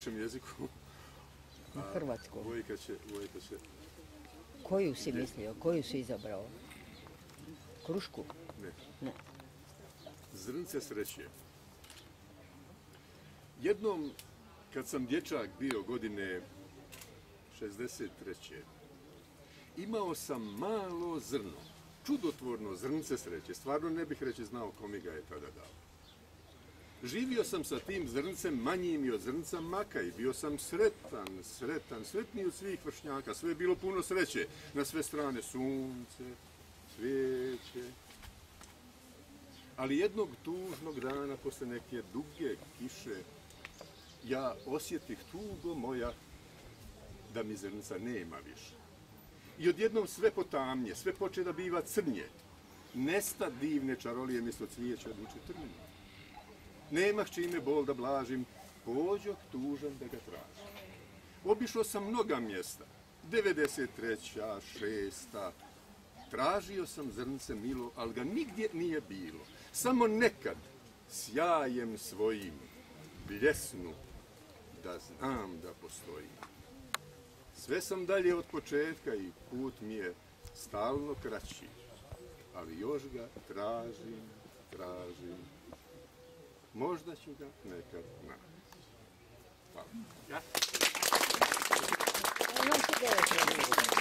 jeziku. Na hrvatskom. Vojka će... Koju si mislio? Koju si izabrao? Krušku? Ne. Zrnce sreće. Jednom, kad sam dječak bio godine 63. imao sam malo zrno. Čudotvorno zrnce sreće. Stvarno ne bih reći znao ko mi ga je tada dao. Živio sam sa tim zrncem manjim i od zrnca maka i bio sam sretniji od svih vršnjaka. Sve je bilo puno sreće. Na sve strane sunce, svijeće. Ali jednog tužnog dana, posle neke duge kiše, ja osjetih tugo moja da mi zrnca nema više. I odjednom sve potamnje, sve poče da biva crnje. Nesta divne čarolije mjesto cvijeća duče trnje. Nemah čime bol da blažim, pođoh tužan da ga tražim. Obišao sam mnoga mjesta, 93. 6. Tražio sam zrnce milo, ali ga nigdje nije bilo. Samo nekad sjajem svojim bljesnu da znam da postoji. Sve sam dalje od početka i put mi je stalno kraći, ali još ga tražim. Možda ću ga nekad naći. Hvala.